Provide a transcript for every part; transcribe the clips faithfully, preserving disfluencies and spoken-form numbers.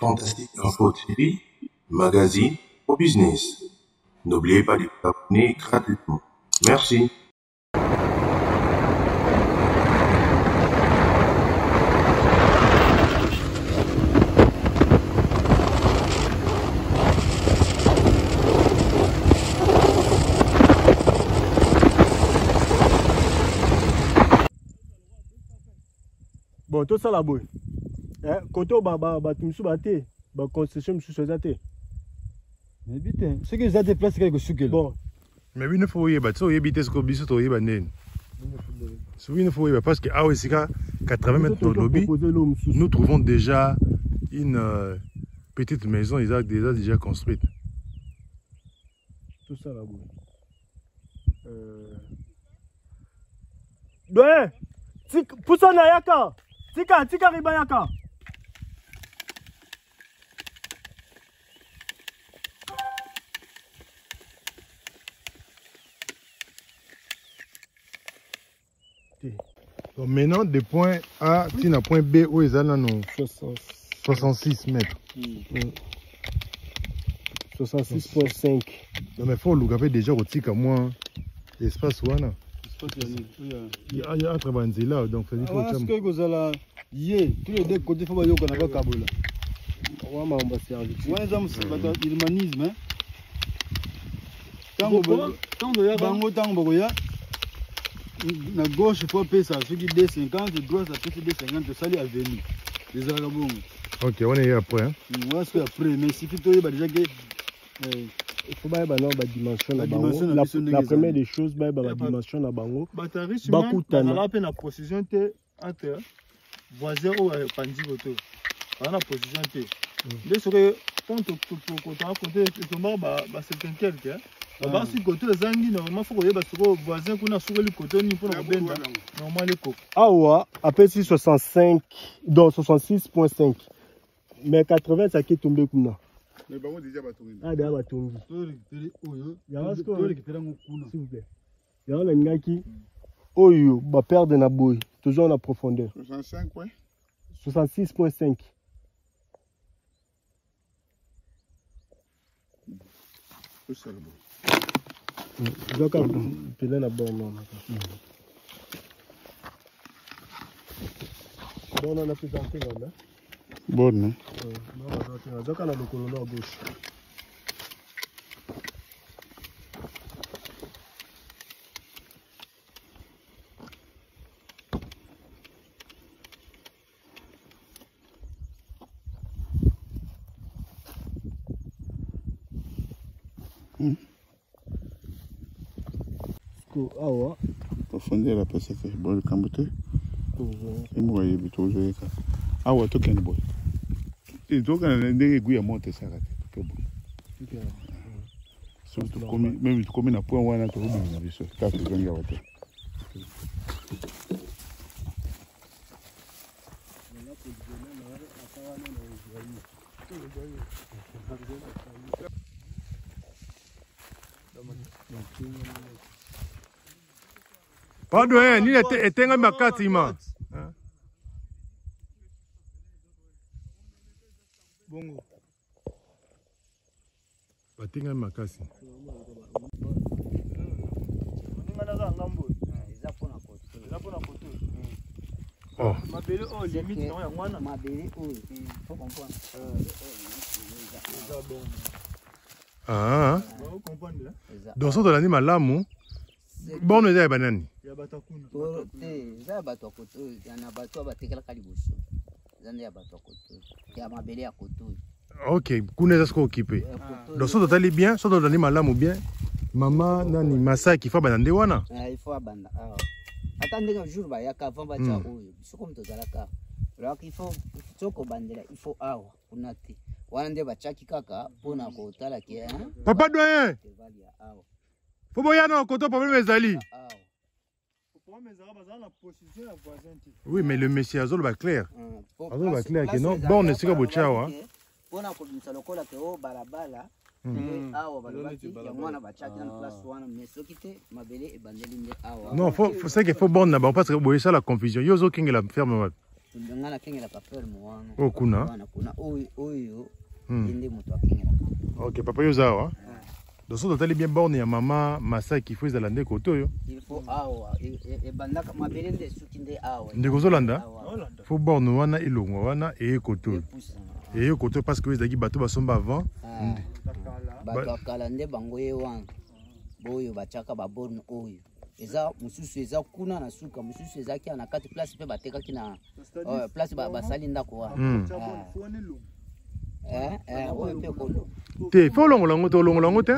Fantastique Info T V, magazine au business. N'oubliez pas de vous abonner gratuitement. Merci. Bon, tout ça là-bas. Quand on va construire, la concession est sous mais putain, ce que j'ai déplacé quelque chose. Bon. Mais oui, il faut y aller, il éviter ce qu'on dit, il faut y aller. Il faut y aller parce que à Ouessika, quatre-vingts mètres de lobby, nous trouvons déjà une euh, petite maison déjà, déjà, déjà construite. Tout ça là-bas. Euh... Ouais! Poussa na yaka! Tika, tika riba yaka! Donc maintenant, de point A à point B, où ils ont soixante-six mètres. Mm. soixante-six virgule cinq. Donc il faut le déjà au tika moins espace ou ana. Il y a un travail là, donc ça dit faut parce que vous allez y tous les deux côtés, il faut que vous ayez Kabola. On va me servir. Ouais, ça c'est l'humanisme. Tant que na gauche pour payer ça, ceux qui deux cinquante, droite ça peut deux cinquante, ça les avenue. Les arabons. Ok, on est après. Hein? Moi, ce que après, mais si tu es déjà que il faut pas avoir la dimension la, la, la première des choses, bah la dimension la bango. Batterie sur la peine la position te entre voisin ou pandi auto. On a position te. Dès que quand tu quand tu as compté tu m'as bah c'est quelque bah si côté les anguilles normalement faut que parce que voisin qu'on a sur le côté ni pour la benda normal les coques. Ah ouais, après si soixante-cinq donc soixante-six virgule cinq. Mais quatre-vingts ça qui est tombé comme ça. Mais bon déjà batongi. Ah déjà batongi. Tori oyo. Ya parce que tori kitela ngukuna. S'il vous plaît. Ya on a ngaki oyo ba perdre na boy, toujours en profondeur. soixante-cinq ouais. soixante-six virgule cinq. C'est ça le bon. Donc, tu l'as bon. Bon, on a plus d'entrée là. Bon, non? Donc, on a le colonel à gauche. Awa profondeur la pesa ke boy kambote et moi yebi tozo ka awa to ken boy et to kana ndenge guya monte saka te bon so to komi même to komi na point wana to rubi na biso ta to zonga wate Pardon, ni etenga makati ma. Bongo. Batenga makasi. Oh. Mabele oh limite non ya mwana. Mabele oh, faut comprendre. Ah. Vous comprenez? Dans ce de l'animal malamu. Bon, on est banani. Il y a batakuna. Eh, za bato koto, ya na bato batekela kalibuso. Zande ya bato koto. Ya mabele ya koto. Ok, kuna za sko occupé. Dans ce de bien, ce de l'animal malamu bien. Maman nani masa qui fa banande wana. Eh, il faut abanda. Ah. Attendez un jour ba ya ka vamba cha oyo. Soko mtozalaka. Alors il faut soko bandela, il faut awa kunati. Wana nde bachaki kaka pona ko tala ki hein. Papa doyen. Faut boya non koto problème ezali. Oui, mais le monsieur Azol va clair. Azol va clair que non. Bon, on est sûr que bochawa. Pona ko bimisa lokola ke o balabala. Awa balabaki ya mwana bachaki na place wana mais soki te mabele e bandeli nde awa. Non, faut c'est qu'il faut bon là-bas parce que boya ça la confusion. Yozo king la ferme. ngana kengela papel mwana Oh kuna. Bana kuna oyo oyo Hmm. inde mutu akengela. Ok, papa yo zawa. Donc ça totali bien borne ya mama Masaki faut ezala nde koto yo. Il faut awa e bandaka mabele nde suki nde awa. Ndeko zolanda. Faut borne wana ilongwa wana e koto. Et yo koto parce que ezaki bato basomba avant. Bato akala nde bango ye wana. Boyo bachaka ba borne oyo. Eza mususu eza kuna na suka mususu eza ki na kati place pe batekaki na place ba basali ndako wa. Eh eh oyo pe kolo. Te faut longola ngoto longola ngote.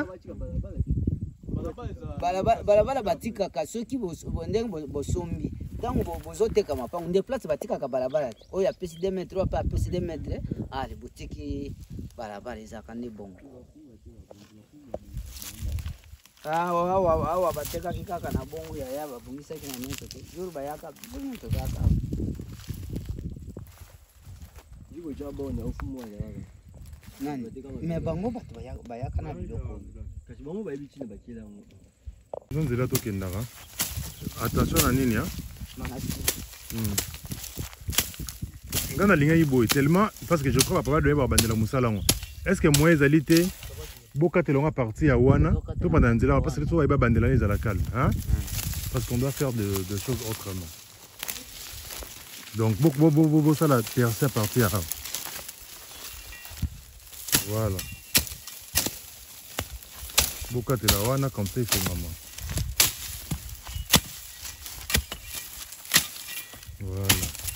Balabala batika ka soki ndenge bosombi. Tango bozoteka mapango nde place batika ka balabala. Oyo apesi deux mètres ou pas apesi deux mètres. Ah les boutiques balabala eza kandi bongo. Ah awa awa bateka kaka na bongo ya yaba bungisa kina nento te. Juru bayaka bongo to kaka. Jibo jabo na ufumu wa yaba. Nani? Me bango bato bayaka na biloko. Kasi bango bayebi chine bakila ngo. Nzela to kendaka. Attention na nini hein? Hmm. Ngana linga iboy tellement parce que je crois papa doit ba bandela musala ngo. Est-ce que moi ezalité boka telonga partie ya wana to pendant nzela parce que to ba bandela les à la calme hein? Parce qu'on doit faire de, de choses autrement. Donc beaucoup beaucoup beaucoup ça la percer partie à voilà. Boka telawana comme ça il fait maman. Voilà.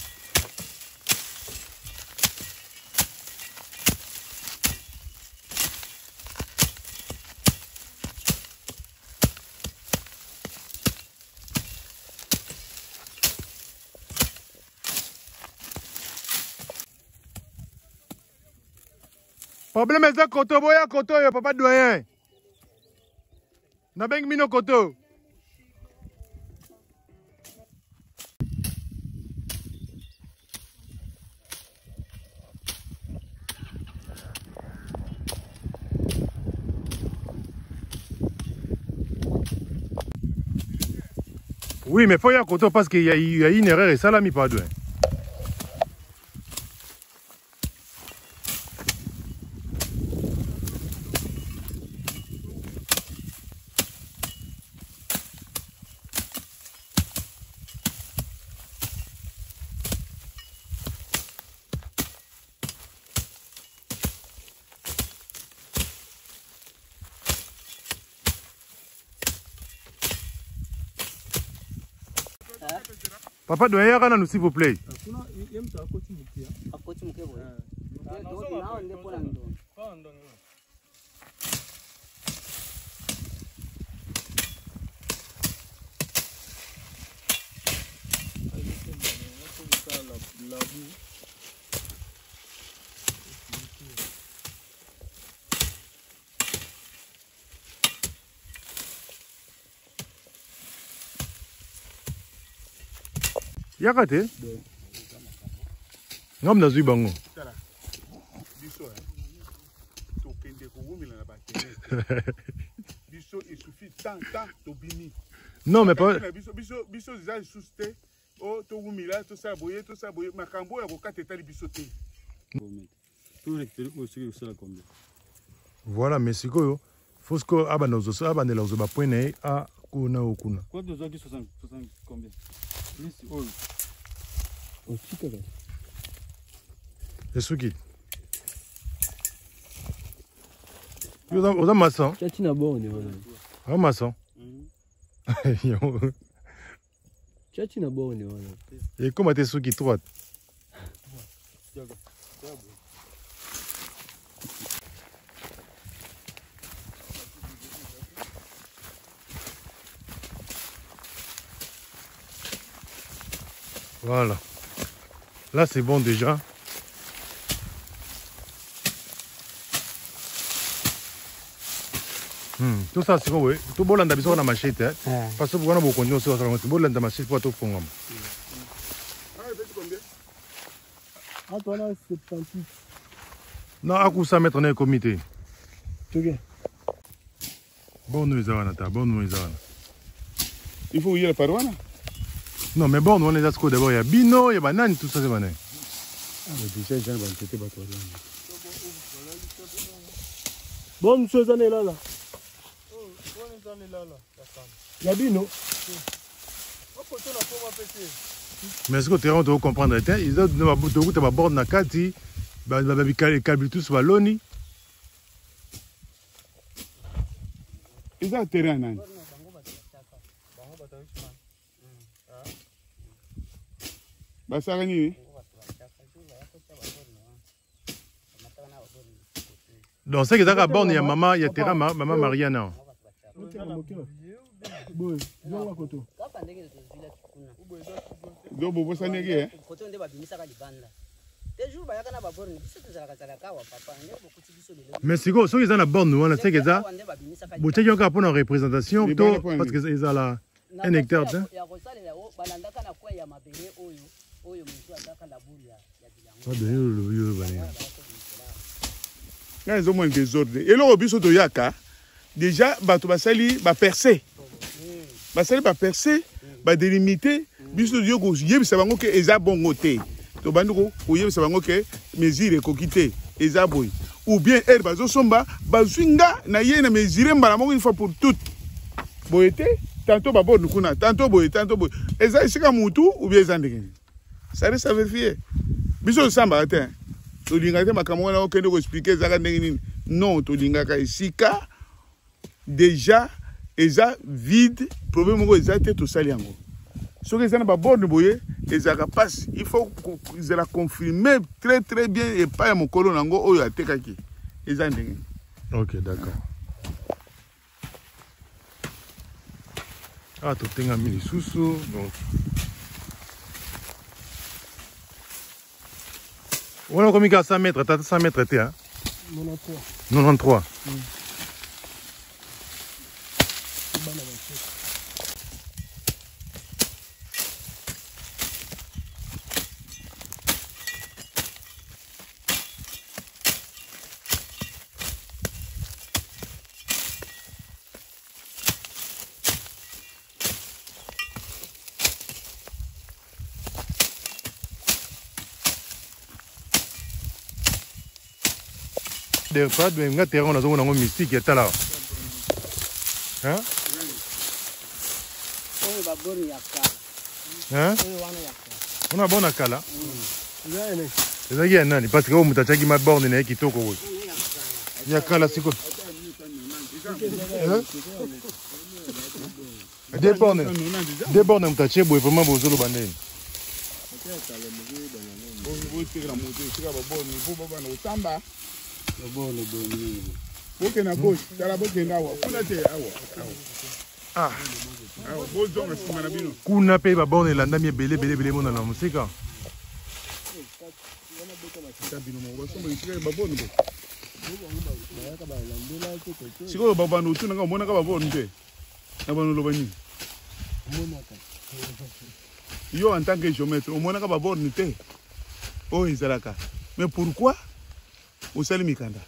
Problème est que koto boya koto yo papa doyen. Na beng mino koto. Oui, mais il faut y aller parce qu'il y, y a une erreur et ça l'a mis pas doué. Papa doit y aller s'il vous plaît. Yakate? Ngam na zui bango. Non mais pas. Voilà mais c'est quoi? Faut que abanozo so abanela zo ba point a kuna okuna. Quoi de soixante soixante combien? Plus oh. Oh tika là. C'est ce qui. Yo da oda maçon. Chati na bon ni wana. Ah maçon. Chati na bon ni wana. Et comment t'es ce qui droite? Voilà. Là, c'est bon déjà. Hmm. Tout ça, c'est bon, oui. Tout bon, on a besoin de machette. Parce que vous avez beaucoup de choses. C'est bon, on a machette pour tout faire. Ah, toi là, c'est soixante-dix. Non, à coup ça mettre dans le comité. Ok. Bon, nous, les avons. Bon, nous, les avons. Il faut y aller par là. Non, mais bon, on est à ce d'abord, il y a Bino, il y a Banane, tout ça, c'est Banane. Ah, mais déjà, j'ai un banquet, pas toi. Bon, monsieur Zané là, là. Il y a Bino. Mais est-ce que tu vas comprendre? Ils ont des bornes na kati, les câbles tous balloni. Ils ont terrain, non? Basaka nini? Donc c'est que dans la borne il y a maman, il y a terrain maman Mariana. Donc vous pensez que mais c'est quoi? Ceux qui ont la borne, nous, on sait que ça. Vous savez qu'il y a une représentation, parce que ils ont la un hectare. ils ont moins de désordre. Et là, au but de Yaka, déjà, bato basali ba percer. Basali ba percer, ba délimiter. Biso dio ko yeb sabango ke eza bon côté. To banduko ko yeb sabango ke mesure ko kité eza boy. Ou bien elle bazo somba bazwinga na ye na mesure mbala moko une fois pour toutes. Boyete, tantôt ba bon kuna, tantôt boy, tantôt boy. Eza isika mutu ou bien eza ndenge. Ça reste à vérifier. Biso samba atteint. To linga te makambo na okende ko expliquer zaka ndenge nini. Non, to linga ka isika déjà eza vide, problème ko eza te to sali yango. Ce que ça n'a pas bon boyer, et ça passe. Il faut qu'ils la confirmer très très bien et pas mon colon nango oyo atekaki. Ils ont dit. Ok, d'accord. Ah, tu t'es mis les sous-sous, donc. On a combien à cent mètres, t'as cent mètres, t'es hein? quatre-vingt-treize. quatre-vingt-treize. Mm. Des fois, on a un terrain on a mystique et là. Hein? Hein? On a bon à Kala. C'est ça qui est nani parce que on m'a dit ma borne n'est qui toque. Il y a Kala c'est quoi? Des bornes. Des bornes on t'a dit boy vraiment besoin de bander. Ok, na gauche, tu as la bonne awa. Ah, kuna pe ba borne la ndami belé belé belé mona na musika. Siko baba no tuna ngomona ka ba borne te. Na bano lo bani. Yo en tant que géomètre, au moins ka ba borne te. Oh izalaka. Mais pourquoi? Au Salimikanda.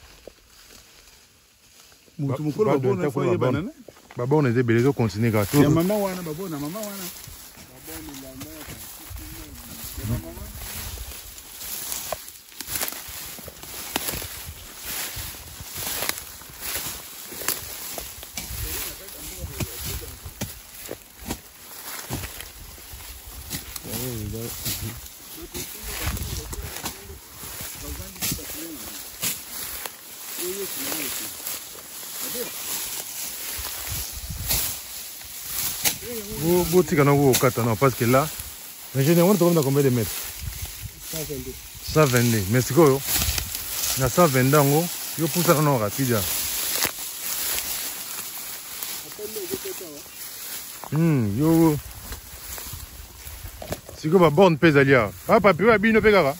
Mutu mukuru babona kwa ye banana. Babona eze belezo continuer ka to. Ya mama wana babona mama wana. Vous vous tirez dans vos quatre non parce que là, mais généralement on a combien de mètres? cent vingt-deux. Mais c'est quoi? Na cent vingt ans, yo pousse ça non rapide. Hmm, yo. C'est quoi ma borne pèse alia? Ah papi, ouais, bino pegara.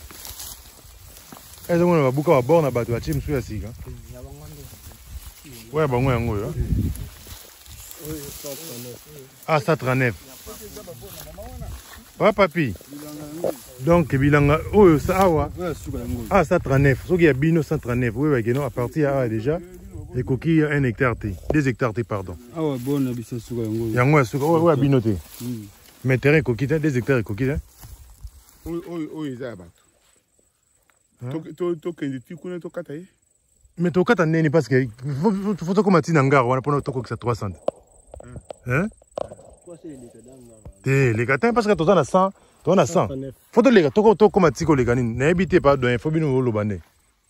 Est-ce qu'on va beaucoup à borne à battre à team sur la siga? Ouais, bon, ouais, ouais. Ah, cent trente-neuf. Ah, papi. Donc, bilanga. Oh, ça, ah, ah, cent trente-neuf. Ce qui est bino cent trente-neuf. Oui, oui, à partir de déjà. Les coquilles, un hectare, deux hectares, pardon. Ah, ouais, bon, on a bien sûr. Il y a un ouais, ouais, bino. Mais terrain coquille, des hectares coquille. Hein? Oui, oui, oui, ça va. Mais tu as un parce que faut faut comme tu n'as on a pour notre coque trois cents. Hein? Les gars, parce que tu as cent, tu as cent. Faut que les gars, tu comme tu les gars, n'habitez pas de faut bien nous le banner.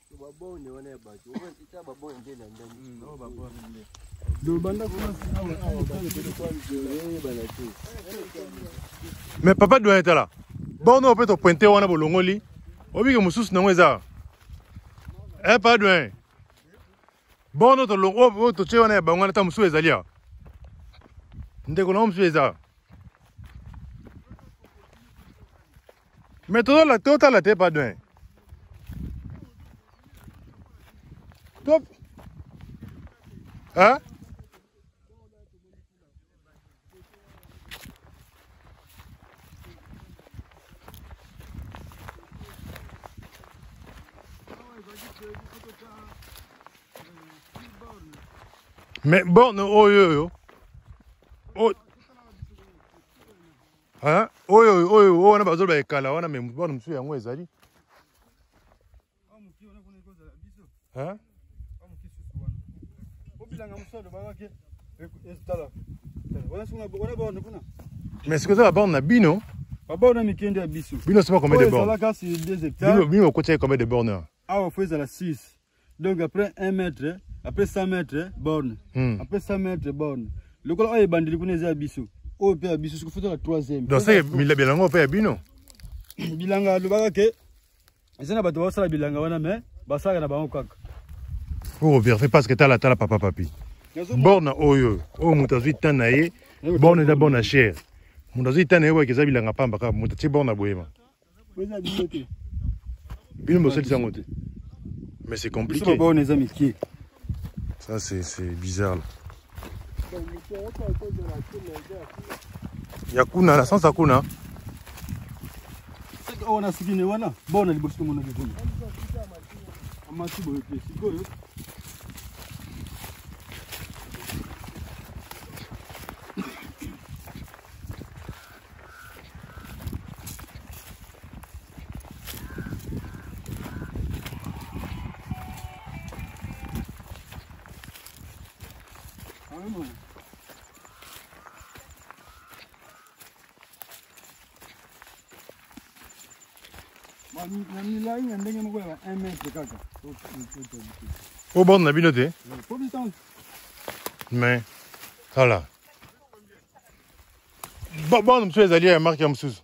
Mais papa doit être là. Bon, on peut te pointer, on a beau longoli. On vit que mon sous non est ça. Eh, pas de. Bon, notre long, oh, tu sais, on est bon, on est à Moussou et Zalia. Nous avons Moussou et Zalia. Mais toi, la tête, la tête, pas de. Top. Hein? Mais bon, oh yo yo. Oh. Hein? Oh yo oh yo, on a besoin de kala, on a même bon monsieur yango ezali. Hein? Mais ce que ça va bon na bino? Papa on a mis kende à biso. Bino c'est pas combien de bornes? Ça c'est deux hectares. Bino bino côté combien de bornes? Ah on fait la six. Donc après un mètre, après cent mètres, borne. Hmm. Après cent mètres, borne. Le col est bandé, il connaît Abisso. Oh, Père Abisso, ce qu'il faut la troisième. Donc c'est Mila Bilanga au Père Bino. Bilanga, le bagage, c'est un bateau, ça la Bilanga, on a mais, Bassa n'a pas encore. Oh, bien fait parce que t'as la tala papa papi. Borne oyo, oh, moutazi tanaye, borne da bonne chère. Moutazi tanaye, ouais, que ça Bilanga pamba, moutazi borne à boéma. Bino bossel sangote. Mais c'est compliqué. Ça, c'est bizarre. Là. Yakuna, la sens Akuna. On a suivi Newana. Bon, on a dit que mon avis. Au bord de la binoté. Mais, voilà. Bon, bon, monsieur les alliés, Marc Yamsous.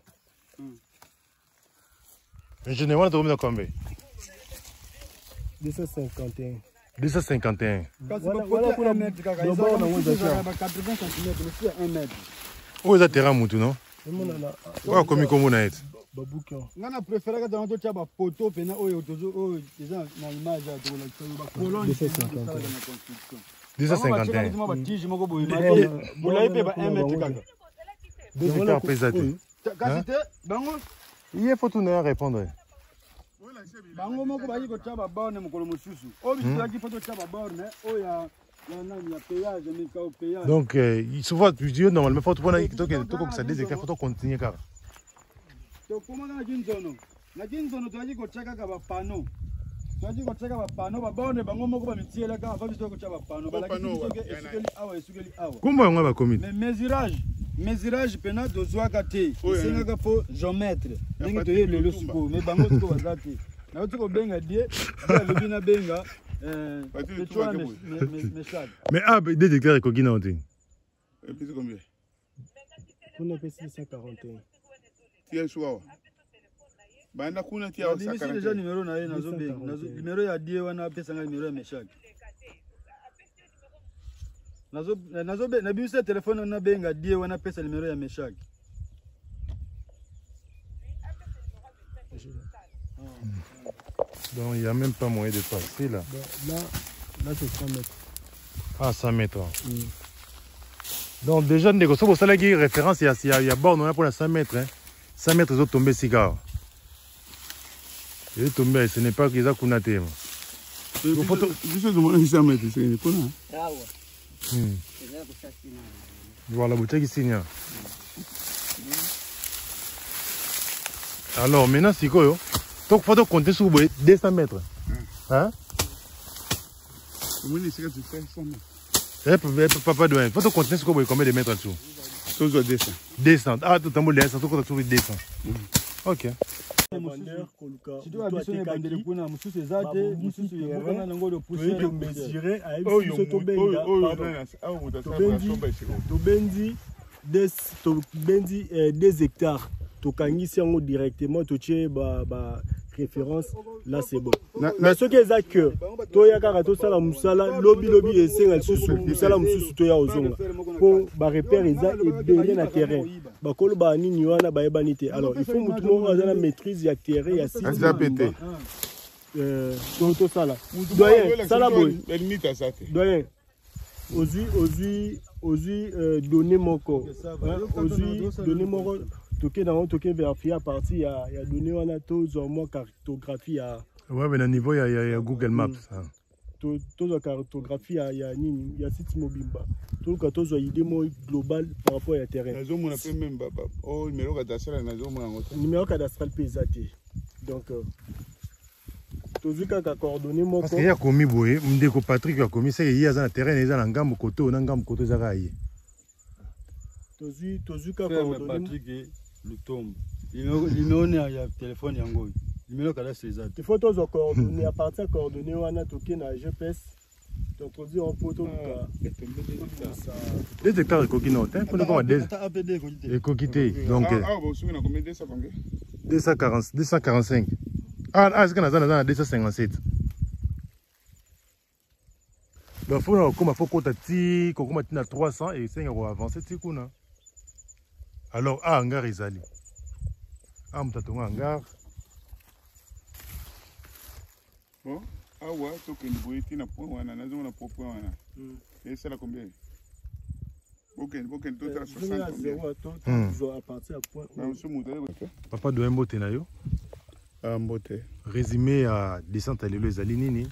Je ne vois pas de combien. deux cent cinquante et un. deux cent cinquante et un. Voilà pour la mètre. quatre-vingts centimètres, un mètre. Où est le terrain, Moutou, non? Où comme comment on a été? On a préféré que dans notre chaba photo pena oyo tozo déjà dans l'image de la colonne deux cent cinquante et un. Vous l'avez payé un mètre kaka. deux hectares pesate. Bango il faut tout répondre. Bango moko bayi ko chaba borne mukolo mususu. Obi tu photo chaba borne oya. Donc, euh, souvent, je dis normalement, il faut que ça désecte, il faut continuer. Car. Comment on a dit zono? Na dit zono, tu as dit que tu as dit que panneau. Tu as dit que tu as dit que panneau, bah bango moko ba mitié là, quand tu as dit que tu as panneau. Comment on va commis? Mais mesurage, mesurage pena dozwa kate. C'est nga fo géomètre. Ndenge to ye lelo suko, mais bango to bazati. Na to ko benga die, le bina benga. Mais ah, des hectares coquines en ting. Et puis combien? On a payé six cent quarante et un. Tiens, soir. Banda kuna tia au sac. C'est déjà numéro na nazo benga. Nazo numéro ya die wana pesa nga numéro ya meshak. Nazo nazo be na biso téléphone na benga die wana pesa numéro ya meshak. Donc il n'y a même pas moyen de passer là. Là, là c'est cent mètres. Ah, cent mètres. Mm. Donc déjà, il y a référence, il y a, il y a borne pour les cent mètres. Hein. cent mètres, ils ont tombé cigare. Ils ont tombé, ce n'est pas qu'ils ont kunaté. Je sais que cent mètres, c'est quoi? Voilà, la bouteille ici. Alors maintenant, c'est quoi? Il faut compter sur deux cents mètres. Hein? Oui, c'est que tu fais cent mètres. Eh, papa doit. Il faut compter sur combien de mètres en dessous? Toujours deux cents. deux cents. Ah, tout le monde est tout le monde deux cents. Ok. des hectares. Tokangisi yango directement toche ba ba référence là c'est bon. Mais ce qui est ça que toya kaka to sala musala lobby lobby esenga susu musala mususu toya ozonga pour ba repère eza ebele na terrain ba kolo ba nini wana ba ebanite. Alors il faut mutu mo azana maîtrise ya terrain ya site ça pété euh to to sala doyen sala boy doyen ozi ozi ozi donner moko ozi donner moko toqué dans toqué vérifier à partir il y a il y a donné on a tous au moins cartographie à ouais mais à niveau il y a, il y a Google Maps hein. Tout tout la cartographie il y a il y a site mobimba tout quand tous idée mo global par rapport à terrain nazo mona pe même baba oh numéro cadastral nazo mona ngota numéro cadastral pesate donc tout vu qu'à coordonner mon parce qu'il y a commis boye ndeko Patrick a commis ça il y a dans terrain il y a dans ngambo côté na ngambo côté za rayi tout vu tout vu qu'à coordonner Patrick le tombe. Il y a téléphone yango. Numéro cadastre exact. Il faut tous coordonner à partir coordonner on a toqué na G P S. Introduire un poteau deux hectares de coquille non hein pour ne pas deux et coquité donc ah bon souvenez combien deux cents combien deux cent quarante deux cent quarante-cinq ah ah c'est qu'on a dans deux cent cinquante-sept donc faut na comme faut compter ti comme na trois cents et cinq euros avancer ti kuna. Alors, ah, hangar ezali. Ah, mtatonga hangar. Bon, ah ouais, tu as une boîte na point wana, na zona point wana. Et c'est là combien? Ok, ok, tout à soixante combien? À partir à point. Papa doit mbote na yo. Ah, mbote. Résumé à descente à l'élo ezali nini?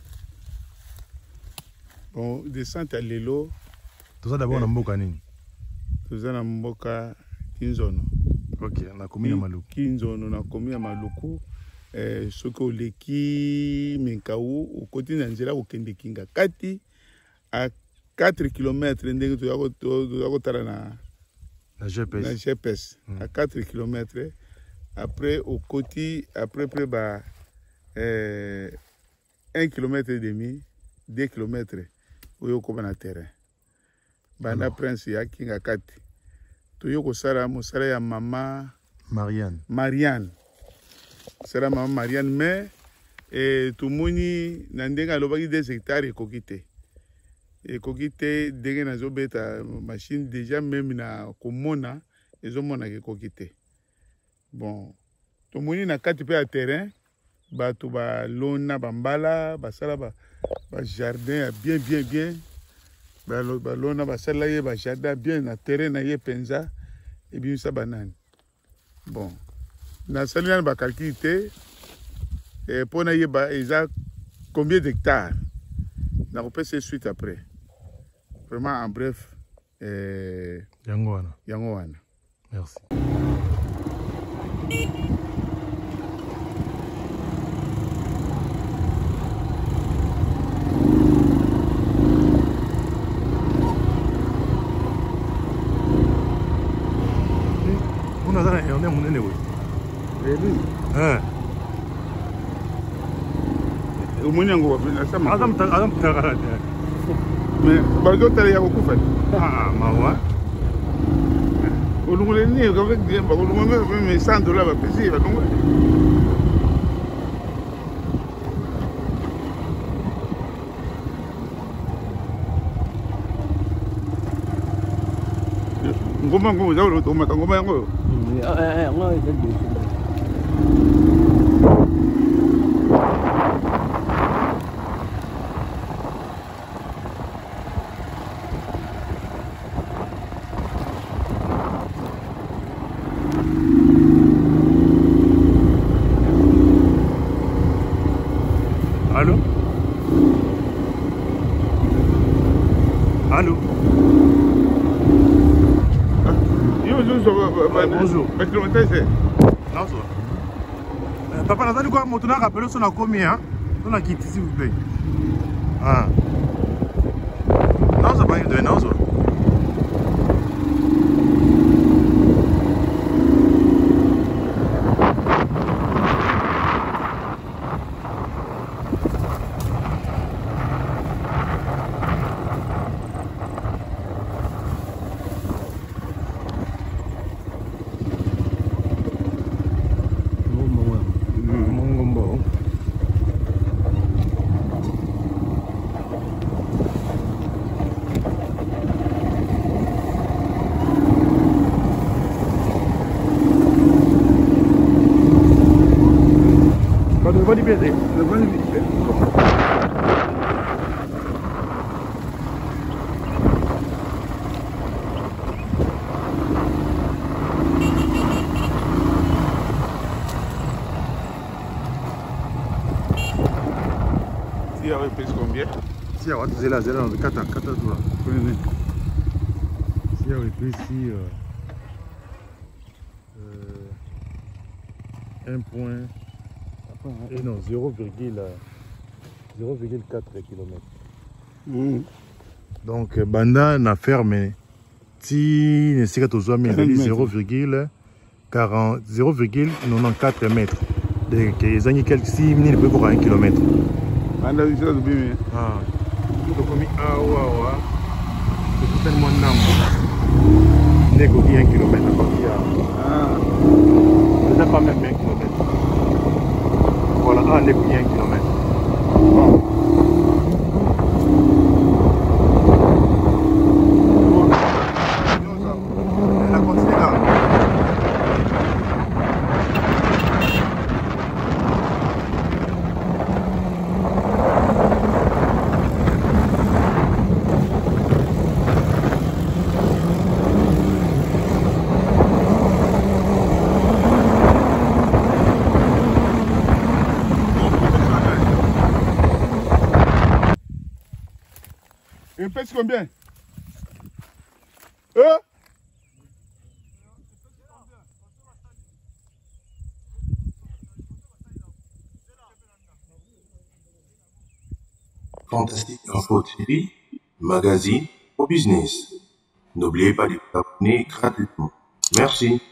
Bon, descente à l'élo. Tout ça d'abord na mboka nini? Tout ça na mboka Kinzono. Ok, na commune Maluku. Kinzono na commune Maluku. Eh, soko leki Menkaou au côté d'Angela au Kende Kinga. Kati à quatre kilomètres ndenge to yako to yako tara na na G P S. Na G P S à quatre kilomètres. Après au côté après près ba eh un kilomètre et demi, deux kilomètres au yoko na terrain. Banda Prince ya Kinga Kati. Toyoko sara mosala ya mama Marianne. Marianne. Sara mama Marianne mais et tout moni nandenga lobaki des hectares et kokite. Et kokite denge na zobeta machine déjà même na komona ezomona ke kokite. Bon, tout moni na kati pe à terrain ba to ba lona bambala ba sala ba ba jardin bien bien bien. Balona basala ye ba jardin bien na terrain na ye penza et bien ça banane. Bon, na salina ba calculité et pour na ye ba eza combien d'hectares. Na repese suite après. Vraiment en bref euh Yangoana. Yangoana. Merci. On est mon ennemi. Et lui Hein. Au moins on va faire ça. Adam Adam Tagara. Mais bazo tali ya kufa. Ah, mawa. Olungule ni avec bien ba olungule mais cent dollars ba pesi ba donc. Ngoma ngoma za lo to ma ngoma yango. Eh eh ngoma eza bien. Allô? Allô? Yo, yo, bonjour. Est-ce que c'est? Non, ça va. Papa, on a dit quoi? On a rappelé son a combien? On a quitté, s'il vous plaît. Ah. Non, ça va être de non, ça. Levou de perder, levou de perder. Si, avec plus combien? Si, on va te là, c'est là, quatre, quatre dollars. Si, avec plus, si. un point. Et non, zéro virgule quatre kilomètres. Mm. Donc, Banda n'a fermé. Si ne sait pas zéro virgule quatre-vingt-quatorze mètres. Donc, ils ont quelques six minutes pour un kilomètre. Banda, il s'est bien. Ah, tout comme ah, ouais, ouais. C'est tellement nambo. N'est qu'au un kilomètre. Ah. C'est pas même un kilomètre. Voilà, un n'est qu'au un kilomètre. Bon. Il pèse combien? Hein? Fantastique Info T V, magazine au business. N'oubliez pas de vous abonner gratuitement. Merci.